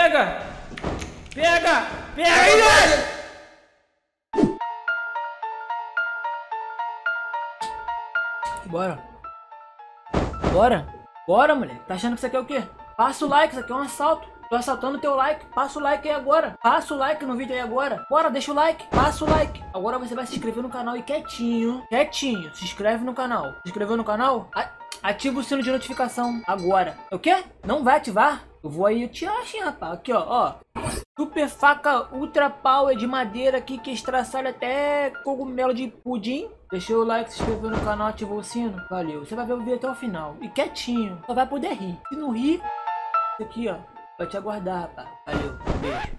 Pega! Pega! Pega aí! Bora. Bora. Bora, moleque. Tá achando que isso aqui é o quê? Passa o like, isso aqui é um assalto. Tô assaltando teu like. Passa o like aí agora. Passa o like no vídeo aí agora. Bora, deixa o like. Passa o like. Agora você vai se inscrever no canal e quietinho. Quietinho. Se inscreve no canal. Se inscreveu no canal? Ativa o sino de notificação agora. O quê? Não vai ativar? Eu vou aí, eu te acho, hein, rapaz. Aqui, ó. Super faca ultra power de madeira aqui que estraçalha até cogumelo de pudim. Deixou o like, se inscreveu no canal, ativou o sino. Valeu. Você vai ver o vídeo até o final. E quietinho. Só vai poder rir. Se não rir, isso aqui, ó. Vai te aguardar, rapaz. Valeu. Beijo.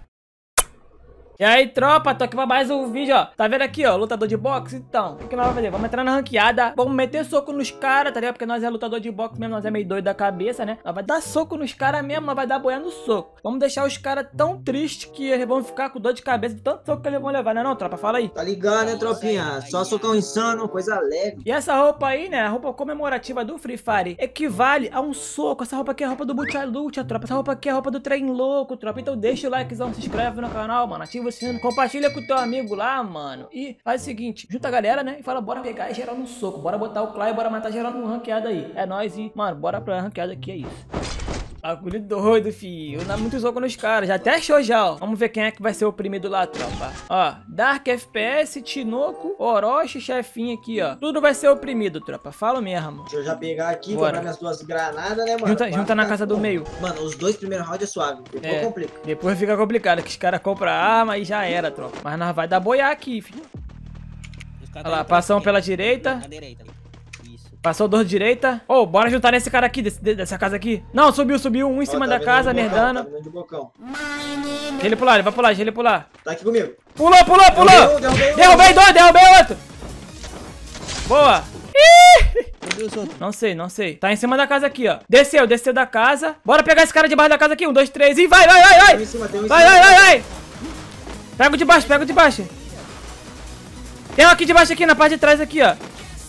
E aí, tropa, tô aqui pra mais um vídeo, ó. Tá vendo aqui, ó, lutador de boxe? Então, o que nós vamos fazer? Vamos entrar na ranqueada. Vamos meter soco nos caras, tá ligado? Porque nós é lutador de boxe mesmo, nós é meio doido da cabeça, né? Nós vai dar soco nos caras mesmo, nós vai dar boia no soco. Vamos deixar os caras tão tristes que eles vão ficar com dor de cabeça de tanto soco que eles vão levar, né não, tropa? Fala aí. Tá ligado, né, tropinha? Só socão insano, coisa leve. E essa roupa aí, né, a roupa comemorativa do Free Fire, equivale a um soco. Essa roupa aqui é a roupa do Butialucha, tropa. Essa roupa aqui é a roupa do Trem Louco, tropa. Então deixa o likezão, se inscreve no canal, mano. Ativa o sino, compartilha com o teu amigo lá, mano. E faz o seguinte, junta a galera, né, e fala, bora pegar geral no soco. Bora botar o Clay, bora matar geral no ranqueada aí. É nóis e, mano, bora pra ranqueada aqui, é isso. Bagulho doido, filho. Dá muito soco nos caras. Já até achou já, ó. Vamos ver quem é que vai ser o oprimido lá, tropa. Ó, Dark FPS, Tinoco, Orochi, chefinho aqui, ó. Tudo vai ser oprimido, tropa. Falo mesmo. Deixa eu já pegar aqui, Bora. comprar minhas duas granadas, né, mano? Junta na casa do meio. Mano, os dois primeiros rounds é suave. Depois complica. Depois fica complicado, que os caras compram arma e já era, tropa. Mas nós vai dar boiar aqui, filho. Olha lá, passamos pela direita. Passou dois de direita. Ô, bora juntar nesse cara aqui, dessa casa aqui. Não, subiu. Um em cima da casa, nerdando. Tá de bocão. Deixa ele pular, ele vai pular, deixa ele pular. Tá aqui comigo. Pulou! Derrubei dois, derrubei outro. Boa. Não sei. Tá em cima da casa aqui, ó. Desceu da casa. Bora pegar esse cara debaixo da casa aqui. 1, 2, 3 e vai. Tem um em cima, Vai. Pega o de baixo. Tem um aqui de baixo aqui, na parte de trás aqui, ó.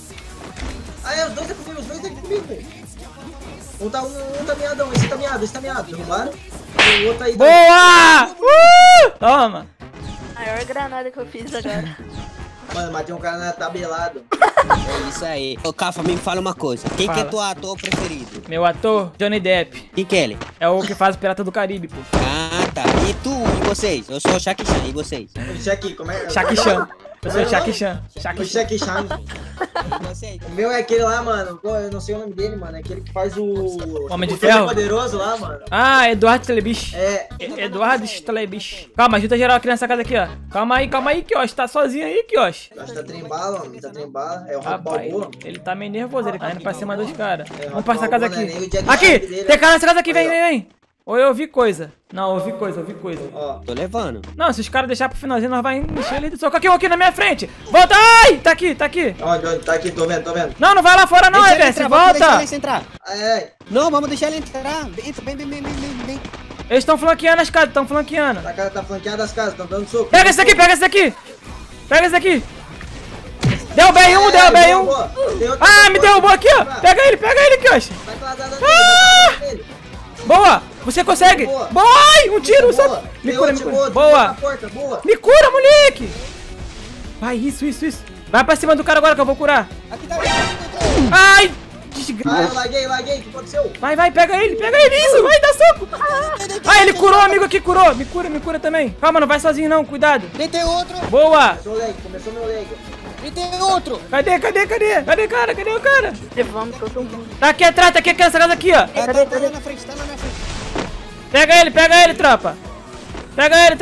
Ah, os dois é comigo, velho. Um tá miadão, esse tá miado. Derrubaram. E o outro aí. Boa! Toma. Maior granada que eu fiz agora. Mano, matei um cara na tabelado. É isso aí. Ô, Cafa, me fala uma coisa. Quem que é teu ator preferido? Meu ator, Johnny Depp. Quem que é ele? É o que faz o Pirata do Caribe, pô. Ah, tá. E tu? E vocês? Eu sou o Shaq Chan. E vocês? Shaq, como é? Shaq Chan. Eu sou o Shaq Chan. O Shaq Chan. E vocês? O meu é aquele lá, mano. Pô, eu não sei o nome dele, mano. É aquele que faz o Homem de Ferro? Poderoso lá, mano. Ah, Eduardo Stelebich. É. Eduardo Stelebich. Calma, ajuda geral aqui nessa casa aqui, ó. Calma aí, Kiosh. Tá sozinho aí, Kiosh. Acho que tá trembala, mano. Tá trembala. É o Rapaz, Balboa. ele tá meio nervoso. Ele tá indo pra cima dos caras. É, Vamos pra essa casa Balboa, aqui. né? Nem o Jack Aqui! Chan dele, Tem cara nessa casa aqui, aí, vem. Ou eu ouvi coisa. Não, ouvi coisa. Ó. Tô levando. Não, se os caras deixar pro finalzinho, nós vamos encher ele de soco. Aqui na minha frente. Volta! Ai! Tá aqui. Onde? Tá aqui, tô vendo. Não vai lá fora não, Reverse. Deixa Volta! ele entrar. Ai. Não, vamos deixar ele entrar. Entra, bem. Eles estão flanqueando as casas, estão flanqueando. A cara tá flanqueada das casas, tão dando soco. Pega esse aqui. Derrubei um. Ah, me derrubou aqui, ó. Pega ele, Kiosh. Tá clasada nele. Boa! Você consegue! Boa. Ai, um tiro só! Boa. Me cura. Boa. Boa! Boa. Me cura, moleque! Vai, isso. Vai pra cima do cara agora que eu vou curar. Aqui tá. Ai! Ah, Desgraça! eu laguei, o que aconteceu? Vai, pega ele, isso! Vai, dá soco! Ah, ele curou, amigo aqui, curou! Me cura também! Calma, não vai sozinho não, cuidado! Tem outro. Boa! Começou meu leg. Tem outro. Cadê o cara? Levamos todo mundo. Tá aqui atrás, nessa casa aqui, ó! Tá lá na frente. Pega ele, tropa! Pega ele,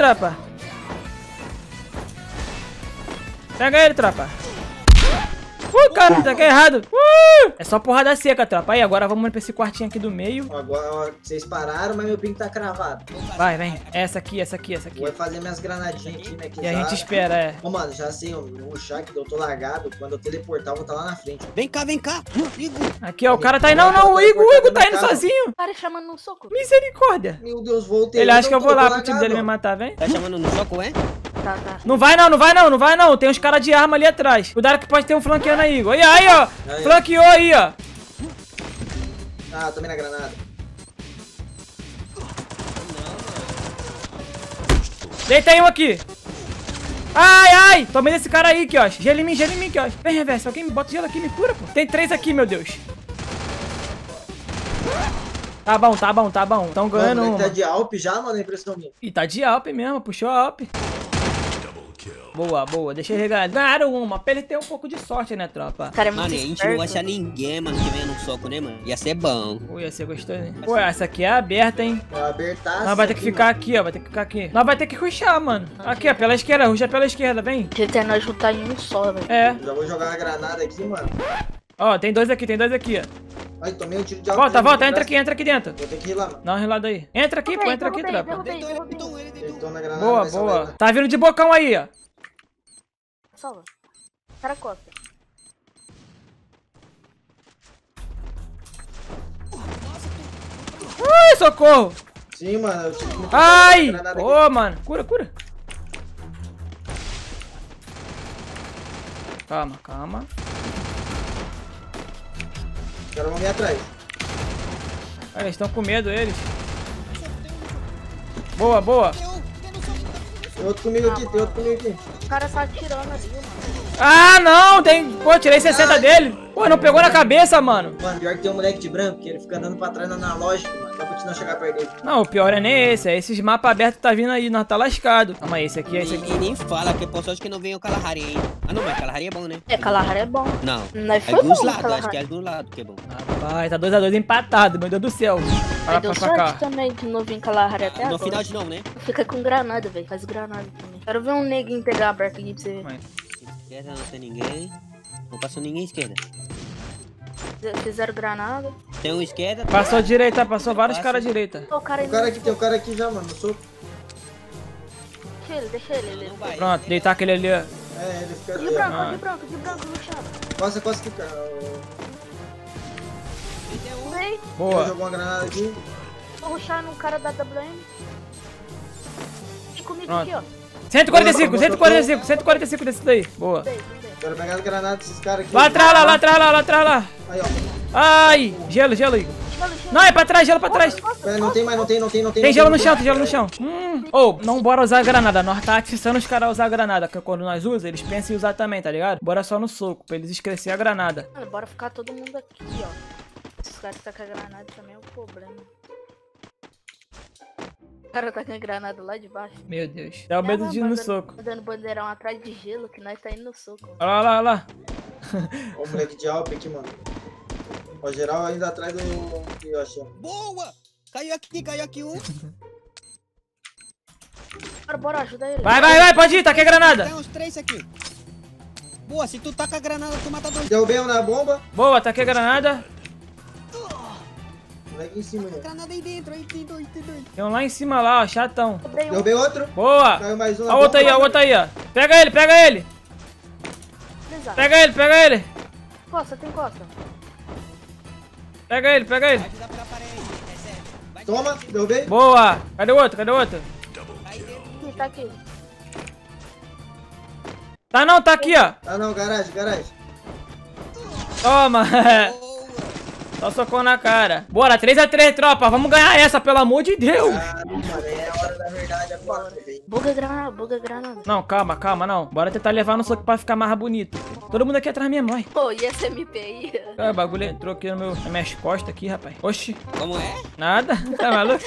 tropa! Cara, tá aqui errado! É só porrada seca, tropa. Aí, agora vamos pra esse quartinho aqui do meio. Agora, ó, vocês pararam, mas meu ping tá cravado. Vai, vem. Essa aqui. Vou fazer minhas granadinhas aqui, né? E a gente espera, é. Ô, mano, já sei, o Shaq, eu tô largado. Quando eu teleportar, eu vou estar lá na frente. Vem cá. Igor. Aqui, ó, o cara tá indo. Não, o Igor tá indo sozinho. O cara chamando no soco. Misericórdia. Meu Deus, voltei. Ele acha que eu vou lá pro largado, time dele ó. me matar, vem. Tá chamando no soco, é? Tá. Não vai não. Tem uns caras de arma ali atrás. Cuidado que pode ter um flanqueando aí, Igor. Aí, ó. Aí. Flanqueou aí, ó. Ah, tomei na granada. Deita aí um aqui. Ai, ai. Tomei desse cara aí, aqui, ó. Gelo em mim, aqui, ó. Vem, reverso. Alguém me bota gelo aqui, me cura, pô. Tem 3 aqui, meu Deus. Tá bom, tá bom, tá bom. Tão ganhando Mano, uma. tá de Alp já, mano, a impressão minha. E tá de Alp mesmo, puxou a Alp. Boa, boa, deixa eu regar. Ganharam uma, pra ele ter um pouco de sorte, né, tropa? Cara, é Mano, muito a gente não vai achar esperto. ninguém, mano, que venha no soco, né, mano? Ia ser bom. Ui, ia ser gostoso, hein? Pô, essa aqui é aberta, hein? É abertaço. Nós vai ter que ficar aqui, ó, vai ter que ficar aqui. Nós vai ter que rushar, mano. Aqui, ó, pela esquerda, rusha pela esquerda, vem. Tentando nós juntar em um só, velho. É. Já vou jogar uma granada aqui, mano. Ó, tem 2 aqui, ó. Ai, tomei um tiro de Alp. Volta, volta, entra aqui dentro. Vou ter que ir lá, mano. Dá uma relada aí. Entra aqui, pô, entra aqui, Derrubei, tropa. derrubei. Eles estão na granada. Boa, vai salvar boa. ela. Tá vindo de bocão aí, ó. Salva. Cara, costa. Ui, socorro. Sim, mano. Eu tive que Ai! granada Ô, aqui. mano. Cura, cura. Calma, calma. Os caras vão vir atrás. Ah, eles estão com medo, eles. Boa, boa. Tem outro comigo aqui, tem outro comigo aqui. O cara tá atirando ali, mano. Ah, não, tem... Pô, tirei 60 dele. Pô, não pegou na cabeça, mano. Mano, pior que tem um moleque de branco, que ele fica andando pra trás no analógico, mano. Pra continuar a chegar perto dele. Não, o pior é nem esse. É esses mapas abertos que tá vindo aí. Nós tá lascado. Calma aí, esse aqui, esse aqui. Ninguém nem fala, que por sorte que não vem o Kalahari ainda. Ah, não, mas Kalahari é bom, né? É, Kalahari é bom. Não. Nós foi Alguns bom, lados, acho Kalahari. que é alguns lados que é bom. Rapaz, tá 2 a 2 empatado, meu Deus do céu. Para Mas deu pra cá. sorte também de não vir Kalahari até No agora. final de novo, né? Fica com granada, velho. Faz granada também. Quero ver um neguinho pegar aberto aqui pra você ver. Esquerda não tem ninguém. Não passou ninguém esquerda. Fizeram granada. Tem um esquerda. Passou direita, passou vários caras direita. Ó, o cara aí. Tem um cara aqui já, mano. Eu sou... Deixa ele. Não vai. Pronto, deitar aquele ali, ó. É, ele fica De ali, ó. branco, de branco, luxado. Costa aqui, cara. Vem, Ele Boa. jogou uma granada aqui. vou ruxar no cara da WM. E comigo Pronto. aqui, ó. 145, 145, 145 desse daí. Boa. Vem. Quero pegar as granadas desses caras aqui. Lá atrás, lá atrás, lá atrás, lá. Aí, ó. Ai, gelo, Igor. Não, é pra trás, gelo pra trás. Pera, não tem mais, não tem. Tem gelo no chão, tem gelo no chão. Ô, não bora usar granada. Nós tá atiçando os caras a usar granada. Que quando nós usamos, eles pensam em usar também, tá ligado? Bora só no soco, pra eles esquecer a granada. Mano, bora ficar todo mundo aqui, ó. Esses caras que tá com a granada também é um problema. O cara tá com a granada lá de baixo. Meu Deus. Dá o medo de ir no soco. Dando bandeirão atrás de gelo que nós tá indo no soco. Olha lá, olha lá. Ó o moleque de Alp aqui, mano. Ó, geral ainda atrás do Yoshi. Boa! Caiu aqui um. Bora, ajuda ele. Vai, pode ir, tá aqui a granada. Tem uns 3 aqui. Boa, se tu taca a granada, tu mata 2. Derrubei um na bomba. Boa, tá aqui a granada. Moleque em cima, né? Granada aí dentro, aí tem dois. Tem um lá em cima lá, ó, chatão. Derrubei um. Derrubei outro. Boa. Caiu mais um na A outra aí, bomba. a outra aí, ó. Pega ele. Beleza. Pega ele. Costa, tem costa. Pega ele. Ajuda pela parede, recebe. Vai Toma, derrubei. Boa. Cadê o outro? aí dentro. Tá aqui. Tá não, tá aqui, ó. Ah não, garagem. Toma. Boa! Só socou na cara. Bora, 3 a 3, tropa. Vamos ganhar essa, pelo amor de Deus. Ah, mano, é a hora da verdade agora, velho. Buga granada. Não, calma, não. Bora tentar levar no soco pra ficar mais bonito. Todo mundo aqui atrás mesmo, vai. Pô, e esse MP aí? Ah, o bagulho entrou aqui nas minhas costas aqui, rapaz. Oxi, Como é? nada. Tá maluco?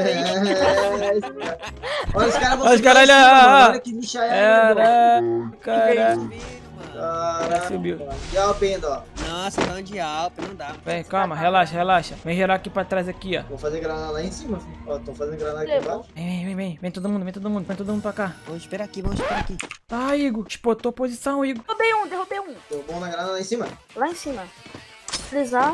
Olha, os caras vão Olha os subir caras lá em cima, ali, mano. ó. Olha que bicha é, Caralho. Caralho, Subiu. mano. E a Alp ainda, ó. Nossa, tão de Alp, não dá. Vem, calma, relaxa. Vem gerar aqui pra trás aqui, ó. Vou fazer granada lá em cima, filho. Ó, tô fazendo granada aqui Levou. embaixo. Vem. Vem todo mundo pra cá. Vamos esperar aqui. Ah, Igor, espotou posição, Igor. Derrubei um. Tô bom na granada lá em cima. Lá em cima. Frisar.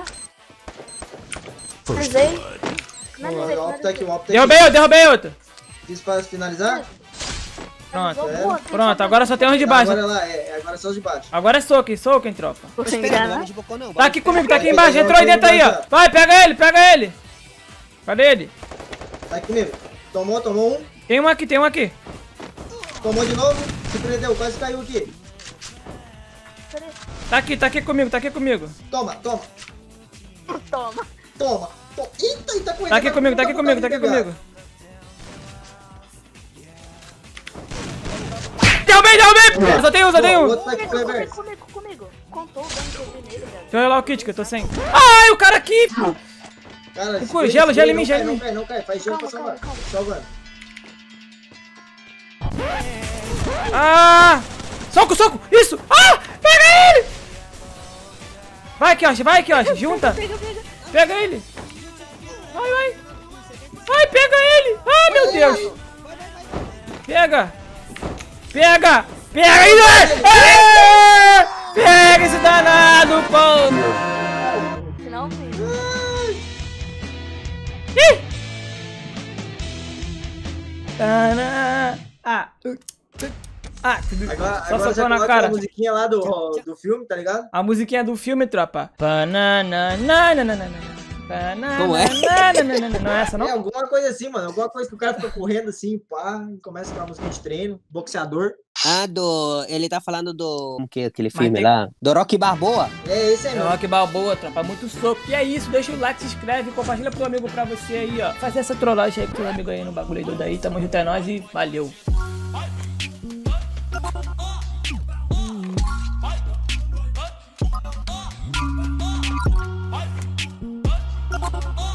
Frisei. Ó, o Alp tá aqui, o Alp tá Derrubei outro. Fiz pra finalizar. Pronto, agora só tem uns de baixo. Agora lá, agora são os de baixo. Agora é soco, hein, tropa. Tô sem Espera, não granada. vamos de bocão não. Tá aqui comigo, tá aqui embaixo. Entrou aí dentro aí, ó. Vai, pega ele. Cadê ele? Tá aqui comigo. Tomou um. Tem um aqui. Tomou de novo. Se prendeu, quase caiu aqui. Tá aqui comigo. Toma. Toma. Eita, tá com ele. Tá aqui comigo. derrubei! Eu só tenho O um. outro vai pro Clever. Comigo. Contou o dano que eu vi nele, velho. Deixa eu relar o kit, que eu tô sem. Ai, o cara aqui! Cara, Cura, gelo em mim, não cai, não cai. Faz gelo pra salvar. Salvando. Ah! Soco! Isso! Ah! Pega ele! Vai, Kioshi, junta! Pega ele! Vai! Vai, pega ele! Ah, meu Deus! Pega ele! Pega esse danado, pô! Finalmente. Ih! Só Agora socou já na coloca cara. a musiquinha lá do filme, tá ligado? A musiquinha do filme, tropa. Não é? Não é essa, não? É alguma coisa assim, mano. Alguma coisa que o cara fica correndo assim, pá, e começa com a música de treino, boxeador. Ah, ele tá falando do... Como que é aquele filme tem- lá? Do Rocky Balboa. É esse aí, É mano. Rock Balboa, tropa. Muito soco. E é isso, deixa o like, se inscreve, compartilha pro teu amigo pra você aí, ó. Fazer essa trollagem aí com teu amigo aí no bagulho aí do daí. Tamo junto, é nóis e valeu. Oh